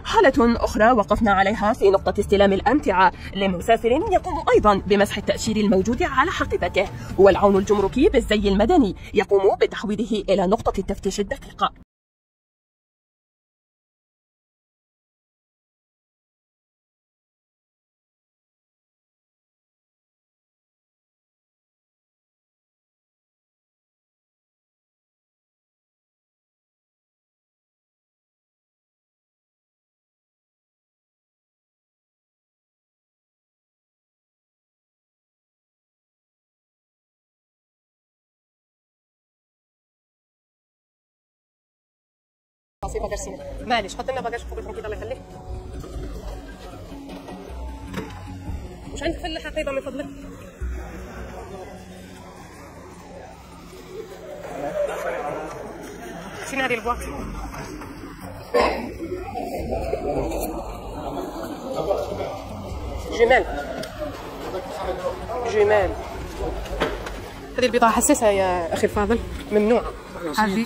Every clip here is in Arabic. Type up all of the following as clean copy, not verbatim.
حالة أخرى وقفنا عليها في نقطة استلام الأمتعة لمسافر يقوم أيضا بمسح التأشير الموجود على حقيبته، والعون الجمركي بالزي المدني يقوم بتحويله إلى نقطة التفتيش الدقيقة. معليش حط لنا باجاج فوق كده الله يخليك. وش عندك في الحقيبة من فضلك؟ شنو هذه البواط؟ جمال جمال. هذه البضاعة حساسة يا أخي الفاضل، ممنوعة. هذه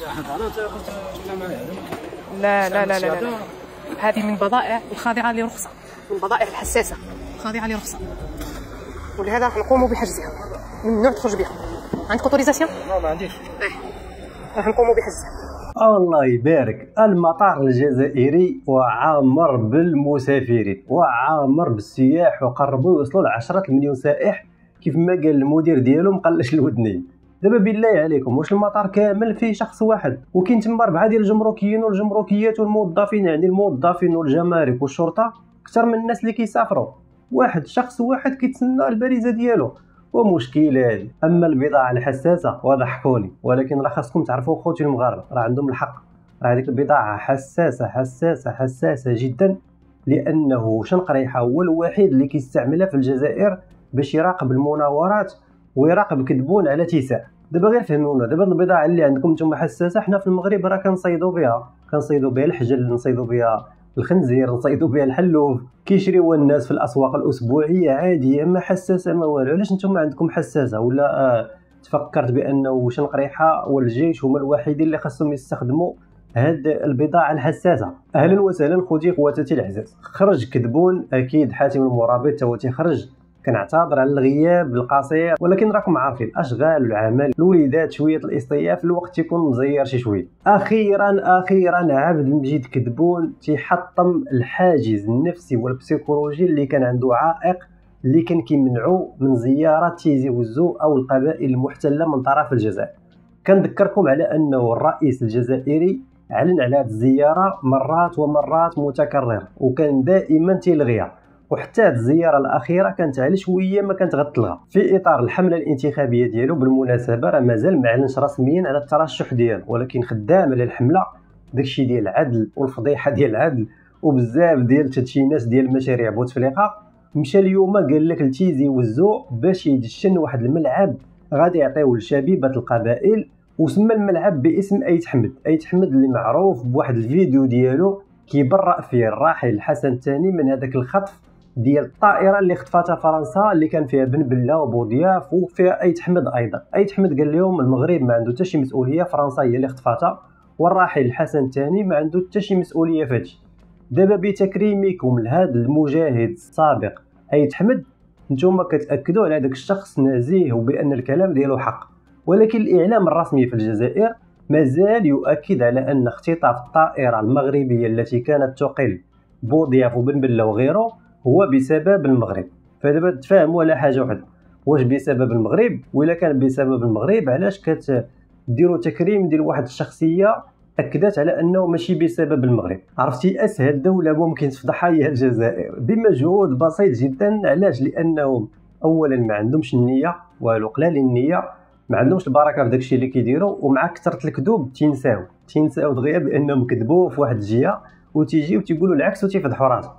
لا لا لا لا لا هذه من بضائع الخاضعة لرخصة، من بضائع الحساسة خاضعة لرخصة، ولهذا راح نقوم بحجزها، ممنوع تخرج بها. عندك اوتوريزاسيون؟ لا ما عنديش. راح نقوم بحجزها. الله يبارك. المطار الجزائري وعامر بالمسافرين وعامر بالسياح، وقربوا يوصلوا ل10 مليون سائح كيف ما قال المدير ديالو مقلش الودنين. دابا بالله عليكم واش المطار كامل فيه شخص واحد وكاين تما 4 ديال الجمركيين والجمركيات والموظفين، يعني الموظفين والجمارك والشرطه اكثر من الناس اللي كيسافروا؟ واحد شخص واحد كيتسنى البريزه ديالو ومشكله هذه. اما البضاعه الحساسه وضحكوني، ولكن راه خاصكم تعرفوا خوتي المغاربه راه عندهم الحق، راه هذيك البضاعه حساسه حساسه حساسه جدا، لانه شنقريحه هو الوحيد اللي كيستعملها في الجزائر باش يراقب المناورات ويراقب كذبون على تيساع. دابا غير فهمونا، دابا البضاعه اللي عندكم نتوما حساسه حنا في المغرب راه كنصيدوا بها الحجل، نصيدوا بها الخنزير، نصيدوا بها الحلوف، كيشريوها الناس في الاسواق الاسبوعيه عاديه، ما حساسه ما والو. علاش نتوما عندكم حساسه؟ ولا تفكرت بانه شنقريحه والجيش هما الوحيدين اللي خاصهم يستخدموا هاد البضاعه الحساسه؟ اهلا وسهلا خوتي خواتاتي العزاز. خرج كذبون اكيد، حاتم المرابط تا هو تيخرج، كنعتذر على الغياب القصير، ولكن راكم عارفين الاشغال والعمل الوليدات شويه الاصطياف الوقت تيكون مزير شي شويه. اخيرا عبد المجيد كذبون تيحطم الحاجز النفسي والبسيكولوجي اللي كان عنده عائق اللي كان كيمنعو من زياره تيزي وزو او القبائل المحتله من طرف الجزائر. كنذكركم على انه الرئيس الجزائري اعلن على هذه الزياره مرات ومرات متكرره وكان دائما تيلغيها، وحتى هذه الزياره الاخيره كانت على شويه ما كانت غتلغى في اطار الحمله الانتخابيه ديالو. بالمناسبه راه مازال ما اعلنش رسميا على الترشح ديالو، ولكن خدام على الحمله، داكشي ديال العدل والفضيحه ديال العدل وبزاف ديال التدشينات ديال المشاريع بوتفليقه. مشى اليوم قال لك لتيزي وزو باش يدشن واحد الملعب غادي يعطيوه لشبيبه القبائل، وسمى الملعب باسم ايت حمد اللي معروف بواحد الفيديو ديالو كيبرأ فيه الراحل الحسن الثاني من هذاك الخطف ديال الطائره اللي خطفاتها فرنسا اللي كان فيها بن بله وبوضياف وفيها ايت حمد ايضا. ايت حمد قال لهم المغرب ما عنده حتى شي مسؤوليه، فرنسا هي اللي خطفاتها، والراحل الحسن الثاني ما عنده حتى شي مسؤوليه في هادشي. دابا بتكريمكم لهذا المجاهد السابق ايت حمد نتوما كتاكدوا على هذاك الشخص نزيه وبان الكلام ديالو حق، ولكن الاعلام الرسمي في الجزائر مازال يؤكد على ان اختطاف الطائره المغربيه التي كانت تقل بوضياف وبن بله وغيره هو بسبب المغرب. فدابا تفاهموا على حاجه واحده، واش بسبب المغرب؟ ولا كان بسبب المغرب علاش كتديروا تكريم ديال واحد الشخصيه اكدت على انه ماشي بسبب المغرب؟ عرفتي اسهل دوله ممكن تفضحها هي الجزائر بمجهود بسيط جدا. علاش؟ لانهم اولا ما عندهمش النيه والو، قلال النيه، ما عندهمش البركه في داكشي اللي كيديروا، ومع كثره الكذوب تينساو دغيا بانهم كذبوا في واحد الجهه وتيجيو تيقولوا العكس وتيفضحوا راسهم.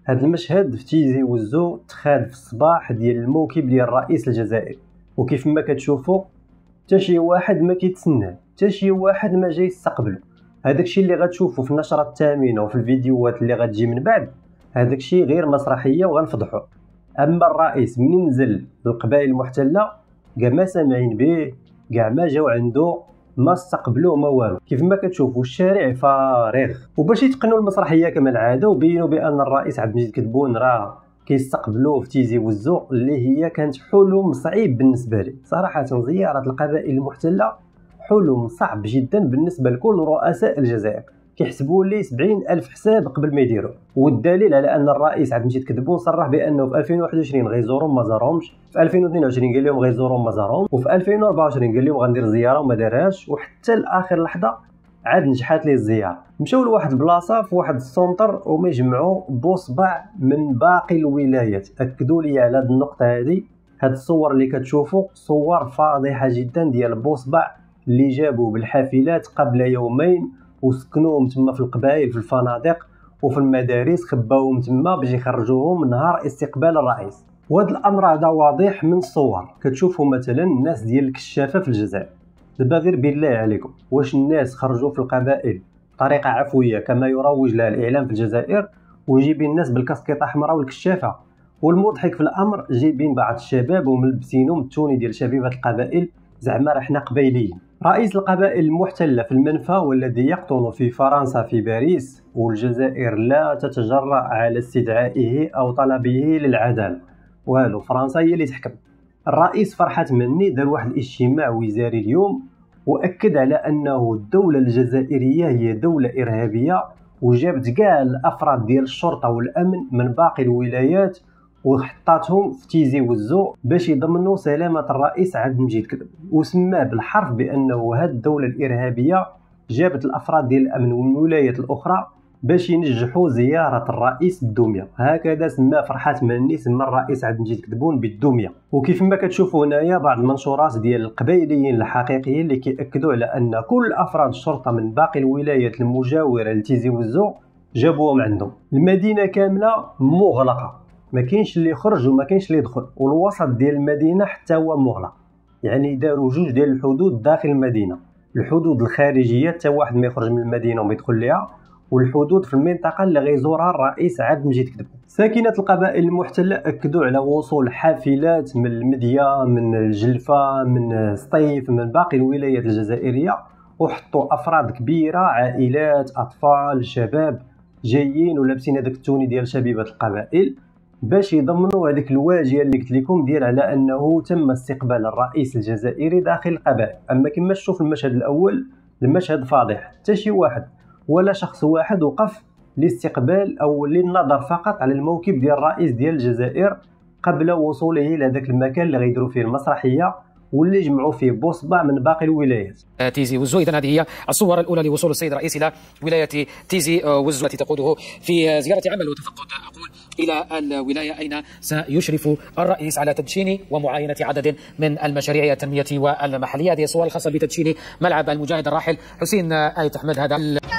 هذا المشهد في تيزي وزو تخاد في الصباح ديال الموكب ديال الرئيس الجزائري، وكيف ما كتشوفوا حتى شي واحد ما كيتسناه، حتى شي واحد ما جاي يستقبله. هذاك الشيء اللي غتشوفوا في النشره الثامنه وفي الفيديوهات اللي غتجي من بعد، هذاك الشيء غير مسرحيه وغنفضحوا. اما الرئيس منين نزل للقبائل المحتله كاع ما سامعين به، كاع ما جاو عنده، ما استقبلوه ما والو. كيف ما كتشوفوا الشارع فارغ. وباش يتقنوا المسرحيه كما العاده وبينوا بان الرئيس عبد المجيد كتبون راه كيستقبلوه في تيزي وزو، اللي هي كانت حلم صعيب بالنسبه لي صراحه. زياره القبائل المحتله حلم صعب جدا بالنسبه لكل رؤساء الجزائر، كيحسبوا لي 70,000 حساب قبل ما يديروا. والدليل على ان الرئيس عبد المجيد كتبون صرح بانه في 2021 غيزورهم ما زارهمش، في 2022 قال لهم غيزورهم ما زارهم، وفي 2024 قال لهم غندير زياره وما دارهاش، وحتى لاخر لحظه عاد نجحت ليه الزياره. مشاو لواحد البلاصه في واحد السونتر وما يجمعوا بوصبع من باقي الولايات. اكدوا لي على هذه النقطه هذه. هاد الصور اللي كتشوفوا صور فاضحه جدا ديال بوصبع اللي جابوا بالحافلات قبل يومين وسكنوهم تما في القبائل في الفنادق وفي المدارس، خباوهم تما باش يخرجوهم نهار استقبال الرئيس. وهذا الامر هذا واضح من الصور. كتشوفوا مثلا الناس ديال الكشافه في الجزائر. دابا غير بالله عليكم، واش الناس خرجوا في القبائل بطريقه عفويه كما يروج لها الاعلام في الجزائر وجايبين الناس بالكاسكيطه حمراء والكشافه؟ والمضحك في الامر جايبين بعض الشباب وملبسينهم التوني ديال شبيبه القبائل، زعما راه حنا قبايليين. رئيس القبائل المحتله في المنفى والذي يقطن في فرنسا في باريس، والجزائر لا تتجرأ على استدعائه او طلبه للعداله، والو فرنسا هي اللي تحكم. الرئيس فرحات مني دار واحد الاجتماع وزاري اليوم واكد على انه الدوله الجزائريه هي دوله ارهابيه، وجابت كاع الافراد ديال الشرطه والامن من باقي الولايات وحطاتهم في تيزي وزو باش يضمنوا سلامه الرئيس عبد المجيد كتب، وسماه بالحرف بانه هاد الدوله الارهابيه جابت الافراد ديال الامن والولايات الاخرى باش ينجحوا زياره الرئيس الدميه. هكذا سماه فرحات مني، سمى الرئيس عبد المجيد كتبون بالدميه. وكيف ما كتشوفوا هنايا بعض المنشورات ديال القبائليين الحقيقيين اللي كيأكدوا على ان كل افراد الشرطه من باقي الولايات المجاوره لتيزي وزو جابوهم عندهم. المدينه كامله مغلقه، ما كاينش اللي يخرج وما كاينش اللي يدخل، والوسط ديال المدينه حتى هو مغلق. يعني داروا جوج ديال الحدود داخل المدينه، الحدود الخارجيه حتى واحد ما يخرج من المدينه وما يدخل ليها، والحدود في المنطقه اللي غيزورها الرئيس عبد المجيد كتب. ساكنه القبائل المحتله اكدوا على وصول حافلات من المديا، من الجلفه، من سطيف، من باقي الولايات الجزائريه، وحطوا افراد كبيره، عائلات، اطفال، شباب جايين ولابسين هذاك التوني ديال شبيبه القبائل باش يضمنوا هذيك الواجهه اللي قلت لكم ديال على انه تم استقبال الرئيس الجزائري داخل القبائل. اما كما تشوف المشهد الاول، المشهد فاضح، حتى شي واحد ولا شخص واحد وقف لاستقبال او للنظر فقط على الموكب ديال الرئيس ديال الجزائر قبل وصوله لهذاك المكان اللي غيديروا فيه المسرحيه واللي جمعوا فيه بوصبع من باقي الولايات. تيزي وزو. إذن هذه هي الصور الأولى لوصول السيد الرئيس إلى ولاية تيزي وزو التي تقوده في زيارة عمل وتفقد أقول إلى الولاية، أين سيشرف الرئيس على تدشين ومعاينة عدد من المشاريع التنمية والمحلية. هذه الصور الخاصة بتدشين ملعب المجاهد الراحل حسين آيت أحمد. هذا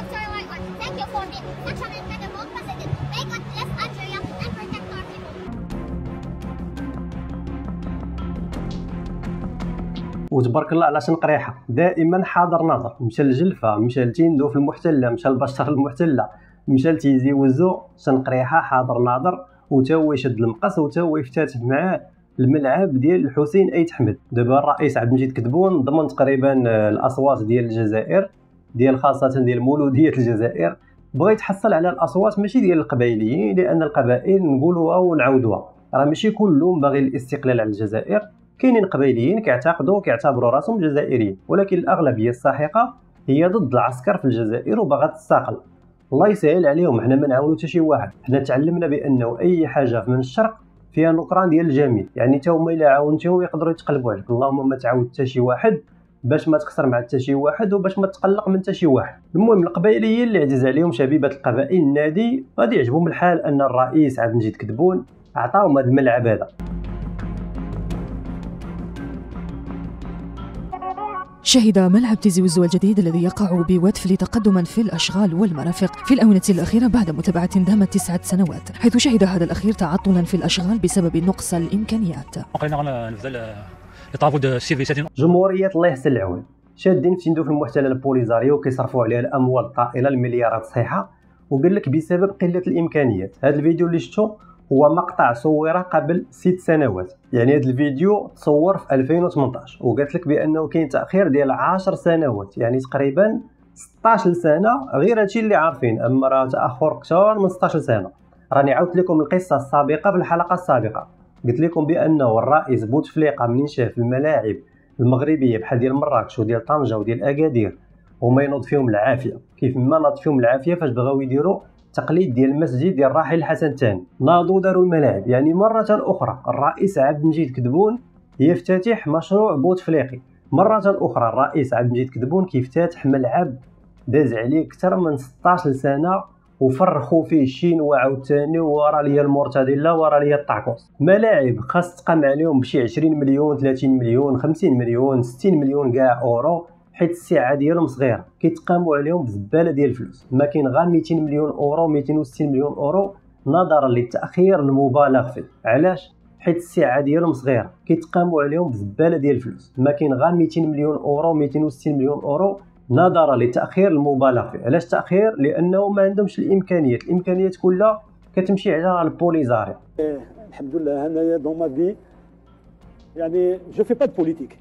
وتبارك الله على شنقريحه، دائما حاضر ناظر. مشى للجلفه، مشى لتيندو في المحتله، مشى لبشر المحتله، مشى لتيزي وزو، شنقريحه حاضر ناظر، وتا هو يشد المقص وتا هو يفتتح معاه الملعب ديال الحسين ايت احمد. دابا الرئيس عبد المجيد كتبون ضمن تقريبا الاصوات ديال الجزائر، ديال خاصه ديال مولوديه الجزائر، بغى يتحصل على الاصوات ماشي ديال القبائليين، لان القبائل نقولوها ونعاودوها راه ماشي كلهم باغي الاستقلال على الجزائر. كاينين قبائليين كيعتبروا راسهم جزائريين، ولكن الاغلبيه الساحقه هي ضد العسكر في الجزائر وباغا تستقل. الله يسهل عليهم، حنا ما نعاونوا حتى شي واحد. حنا تعلمنا بانه اي حاجه من الشرق فيها نكران ديال الجميل، يعني حتى هما الا عاونتيهم يقدروا يتقلبوا عليك. اللهم ما تعاود حتى شي واحد باش ما تخسر مع حتى شي واحد وباش ما تقلق من حتى شي واحد. المهم القبائليين اللي عزيز عليهم شبيبه القبائل النادي غادي يعجبهم الحال ان الرئيس عبد المجيد كتبون عطاهم هذا الملعب هذا. شهد ملعب تيزي وزو الجديد الذي يقع بودفل تقدما في الأشغال والمرافق في الآونة الأخيرة بعد متابعة دامت 9 سنوات، حيث شهد هذا الأخير تعطلا في الأشغال بسبب نقص الإمكانيات. جمهورية الله يحسن العون شادين فتندو في المحتل البوليزاريو وكيصرفوا عليها الأموال الطائلة المليارات صحيحة، وقال لك بسبب قلة الإمكانيات. هذا الفيديو اللي شفتو هو مقطع صور قبل 6 سنوات، يعني هذا الفيديو تصور في 2018 وقالت لك بانه كاين تاخير ديال 10 سنوات، يعني تقريبا 16 سنه غير هادشي اللي عارفين، اما راه تاخر اكثر من 16 سنه. راني عاودت لكم القصه السابقه في الحلقه السابقه، قلت لكم بانه الرئيس بوتفليقه منين شاف في الملاعب المغربيه بحال ديال مراكش وديال طنجه وديال اكادير وما ينوض فيهم العافيه، كيف ما ناض فيهم العافيه فاش بغاو يديروا تقليد ديال المسجد ديال الراحل الحسن الثاني، ناضوا داروا الملاعب. يعني مرة أخرى الرئيس عبد المجيد كدبون يفتتح مشروع بوتفليقي، مرة أخرى الرئيس عبد المجيد كدبون كيفتتح ملعب داز عليه أكثر من 16 سنة وفرخوا فيه الشينوا عاوتاني، ورا ليا المورتاديلا ورا ليا الطاكوس. ملاعب خاص تقام عليهم بشي 20 مليون 30 مليون 50 مليون 60 مليون كاع اورو، حيت السعه ديالهم صغيره كيتقاموا عليهم بزباله ديال الفلوس. ما كاين غير 200 مليون اورو 260 مليون اورو نظرا للتاخير المبالغ فيه. علاش؟ حيت السعه ديالهم صغيره كيتقاموا عليهم بزباله ديال الفلوس. ما كاين غير 200 مليون اورو 260 مليون اورو نظرا للتاخير المبالغ فيه. علاش تاخير؟ لانه ما عندهمش الامكانيات كلها كتمشي على البوليزاري. الحمد لله انايا دون ما في يعني جو في با دو بوليتيك،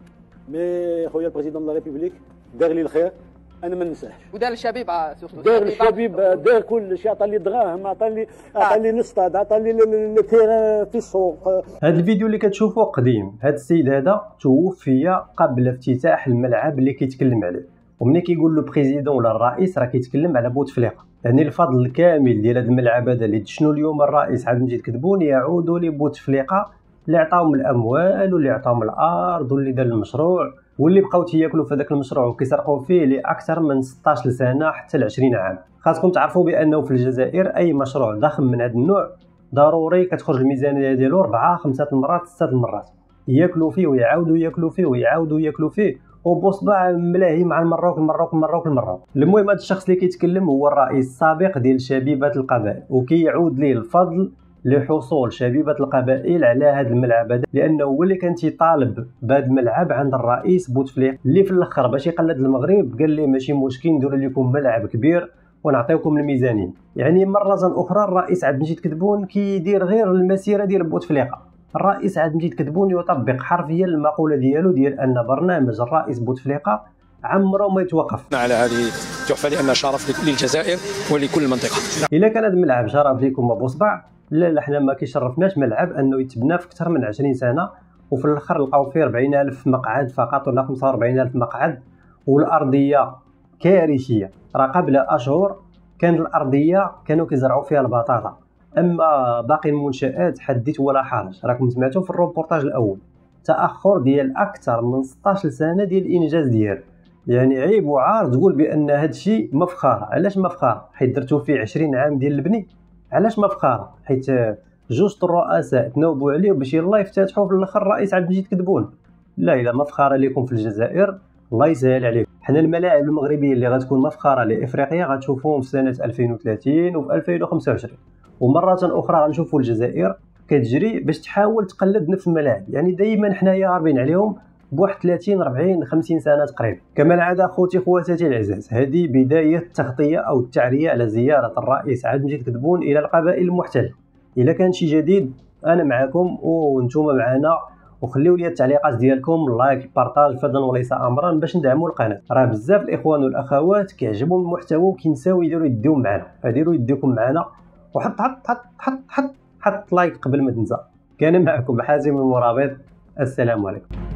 مي خويا البريزيدون دو لا ريبوبليك دار لي الخير انا ما ننساهش، ودار الشبيب دار الشبيب، دار كل شيء، عطى لي دراهم، عطى لي نصطاد، عطى لي التيران في السوق. هذا الفيديو اللي كتشوفوه قديم، هذا السيد هذا توفي قبل افتتاح الملعب اللي كيتكلم عليه، ومني كيقول له بريزيدون ولا الرئيس راه كيتكلم على بوتفليقه. يعني الفضل الكامل ديال هذا الملعب هذا اللي دشنو اليوم الرئيس عبد المجيد كدبون يعود لبوتفليقه اللي عطاهم الاموال واللي عطاهم الارض واللي دار المشروع واللي بقاو تياكلوا في هذاك المشروع وكيسرقوا فيه لاكثر من 16 سنه حتى ل 20 عام. خاصكم تعرفوا بانه في الجزائر اي مشروع ضخم من هذا النوع ضروري كتخرج الميزانيه ديالو 4 5 المرات 6 المرات، ياكلوا فيه ويعاودوا ياكلوا فيه ويعاودوا ياكلوا فيه وبصبع ملاهي مع المروك. المهم هذا الشخص اللي كيتكلم هو الرئيس السابق ديال شبيبه القبائل، وكيعود ليه الفضل لحصول شبيبه القبائل على هذا الملعب هذا، لانه هو اللي كان تيطالب بهذا الملعب عند الرئيس بوتفليقه اللي في الاخر باش يقلد المغرب قال ليه ماشي مشكل ندير لكم ملعب كبير ونعطيكم الميزانيه. يعني مره اخرى الرئيس عبد المجيد كدبون كيدير غير المسيره ديال بوتفليقه. الرئيس عبد المجيد كدبون يطبق حرفيا المقوله ديالو ديال ان برنامج الرئيس بوتفليقه عمره ما يتوقف على هذه التحفه لان شرف للجزائر ولكل المنطقه. الا كان هذا الملعب شرف لكم بصبع، لا حنا ما كيشرفناش ملعب انه يتبنى في اكثر من 20 سنه وفي الاخر لقاو فيه 40,000 مقعد فقط ولا 45,000 مقعد، والارضيه كارثيه. راه قبل اشهر كان الارضيه كانوا كيزرعوا فيها البطاطا، اما باقي المنشات حدث ولا حرج. راكم سمعتوا في الروبورتاج الاول تاخر ديال اكثر من 16 سنه ديال الانجاز ديالو. يعني عيب وعار تقول بان هذا الشيء مفخره. علاش مفخره؟ حيت درتو فيه 20 عام ديال البني. علاش مفخره؟ حيت جوج الرؤساء تناوبوا عليه باش يلاه يفتتحوا في الاخر الرئيس عبد المجيد كدبون. لا الا مفخره لكم في الجزائر الله يسهل عليكم. حنا الملاعب المغربيه اللي غتكون مفخره لافريقيا غتشوفوهم في سنه 2030 وفي 2025، ومره اخرى غنشوفوا الجزائر كتجري باش تحاول تقلد نفس الملاعب. يعني دائما حنايا هاربين عليهم بواحد 30 40 50 سنه تقريبا. كما العاده اخوتي خواتاتي العزاز، هذه بدايه التغطيه او التعريه على زياره الرئيس عبد المجيد كدبون الى القبائل المحتله. الا كان شي جديد انا معكم وانتم معنا، وخليوا لي التعليقات ديالكم، لايك بارطاج فضلا وليس امرا باش ندعموا القناه. راه بزاف الاخوان والاخوات كيعجبهم المحتوى وكينساو يديروا يديهم معنا، فديروا يديكم معنا وحط حط حط حط حط حط لايك قبل ما تنسى. كان معكم حازم المرابط، السلام عليكم.